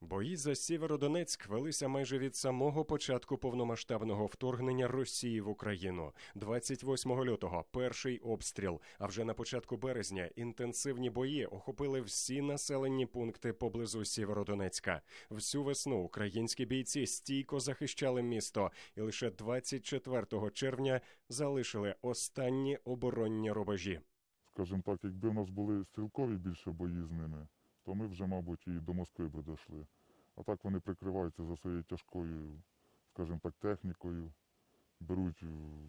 Бої за Сєвєродонецьк велися майже від самого початку повномасштабного вторгнення Росії в Україну. 28 лютого – перший обстріл, а вже на початку березня інтенсивні бої охопили всі населені пункти поблизу Сєвєродонецька. Всю весну українські бійці стійко захищали місто і лише 24 червня залишили останні оборонні рубежі. Скажімо так, якби в нас були стрілкові більше бої з ними, то ми вже, мабуть, і до Москви би дійшли. А так вони прикриваються за своєю тяжкою, скажімо так, технікою, беруть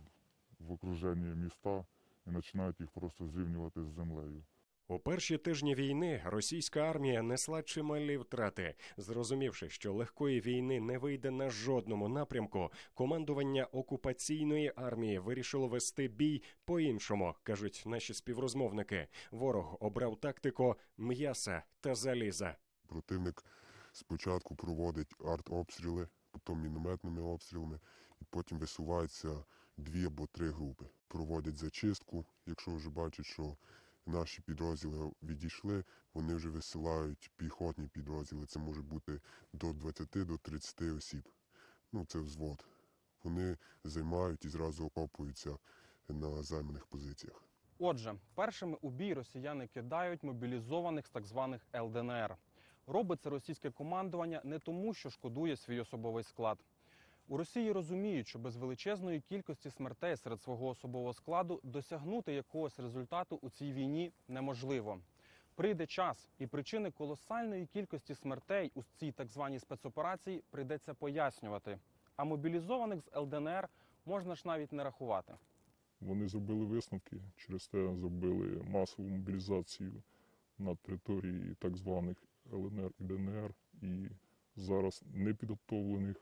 в окруження міста і починають їх просто зрівнювати з землею. У перші тижні війни російська армія несла чималі втрати. Зрозумівши, що легкої війни не вийде на жодному напрямку, командування окупаційної армії вирішило вести бій по-іншому, кажуть наші співрозмовники. Ворог обрав тактику м'яса та заліза. Противник спочатку проводить артобстріли, потім мінометними обстрілами, і потім висуваються 2 або 3 групи. Проводять зачистку, якщо вже бачать, що наші підрозділи відійшли, вони вже висилають піхотні підрозділи. Це може бути до 20 до 30 осіб. Це взвод. Вони займають і зразу окопуються на займаних позиціях. Отже, першими у бій росіяни кидають мобілізованих з так званих ЛДНР. Робить це російське командування не тому, що шкодує свій особовий склад. У Росії розуміють, що без величезної кількості смертей серед свого особового складу досягнути якогось результату у цій війні неможливо. Прийде час, і причини колосальної кількості смертей у цій так званій спецоперації прийдеться пояснювати. А мобілізованих з ЛДНР можна ж навіть не рахувати. Вони зробили висновки, через те зробили масову мобілізацію на території так званих ЛНР і ДНР. І зараз непідготовлених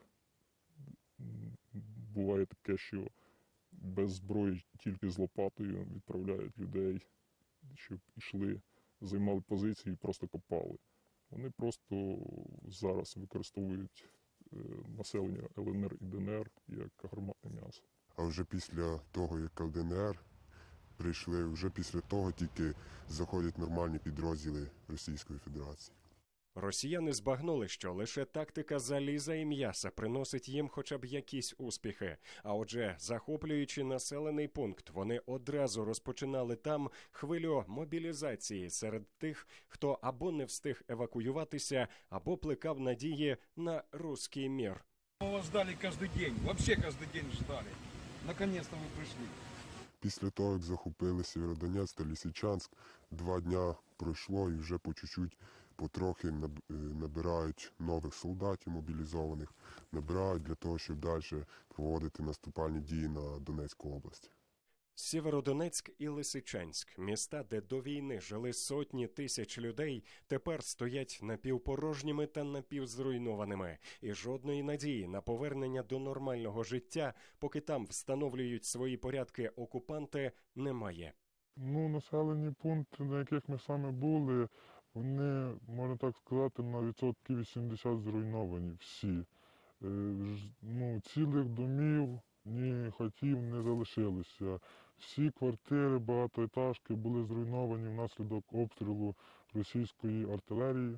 буває таке, що без зброї, тільки з лопатою відправляють людей, щоб йшли, займали позиції і просто копали. Вони просто зараз використовують населення ЛНР і ДНР як гарматне м'ясо. А вже після того, як ЛДНР прийшли, вже після того тільки заходять нормальні підрозділи Російської Федерації. Росіяни збагнули, що лише тактика заліза і м'яса приносить їм хоча б якісь успіхи. А отже, захоплюючи населений пункт, вони одразу розпочинали там хвилю мобілізації серед тих, хто або не встиг евакуюватися, або плекав надії на руський мір. Мы вас ждали каждый день, вообще каждый день ждали. Наконец-то вы пришли. Після того, як захопили Сєвєродонецьк та Лисичанськ, 2 дня пройшло і вже по чуть-чуть, потрохи набирають нових солдатів мобілізованих, набирають для того, щоб далі проводити наступальні дії на Донецьку область. Сєвєродонецьк і Лисичанськ – міста, де до війни жили сотні тисяч людей, тепер стоять напівпорожніми та напівзруйнованими. І жодної надії на повернення до нормального життя, поки там встановлюють свої порядки окупанти, немає. Населені пункти, на яких ми саме були, вони, можна так сказати, на відсотків 80 зруйновані всі. Цілих домів, ні хатів не залишилося. Всі квартири, багатоетажки були зруйновані внаслідок обстрілу російської артилерії.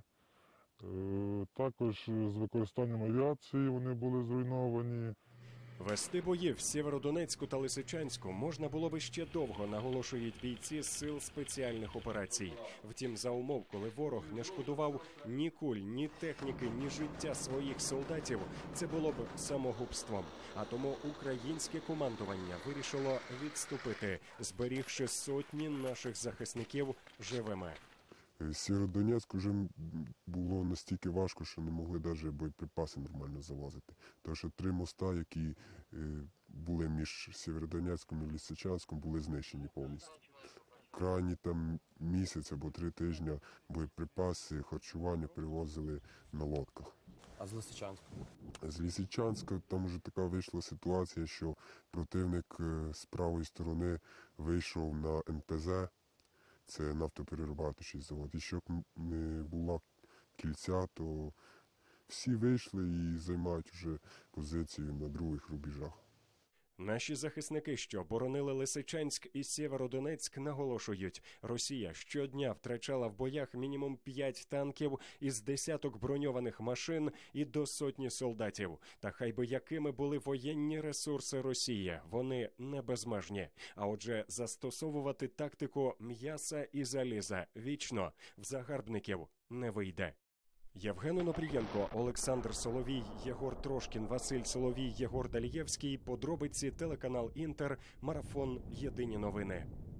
Також з використанням авіації вони були зруйновані. Вести бої в Сєвєродонецьку та Лисичанську можна було би ще довго, наголошують бійці Сил спеціальних операцій. Втім, за умов, коли ворог не шкодував ні куль, ні техніки, ні життя своїх солдатів, це було б самогубством. А тому українське командування вирішило відступити, зберігши сотні наших захисників живими. Сєвєродонецьк вже було настільки важко, що не могли навіть боєприпаси нормально завозити. Тому що 3 моста, які були між Сєвєродонецьком і Лисичанськом, були знищені повністю. Крайні місяць або 3 тижні боєприпаси, харчування привозили на лодках. А з Лисичанська? З Лисичанська там вже така вийшла ситуація, що противник з правої сторони вийшов на НПЗ. Це нафтоперерабатуючий завод. І щоб не було кільця, то всі вийшли і займають вже позицію на других рубежах. Наші захисники, що боронили Лисичанськ і Сєвєродонецьк, наголошують, Росія щодня втрачала в боях мінімум 5 танків із десяток броньованих машин і до сотні солдатів. Та хай би якими були воєнні ресурси Росії, вони не безмежні. А отже, застосовувати тактику м'яса і заліза вічно в загарбників не вийде. Євген Онопрієнко, Олександр Соловій, Єгор Трошкін, Василь Соловій, Єгор Далієвський. Подробиці, телеканал Інтер, марафон «Єдині новини».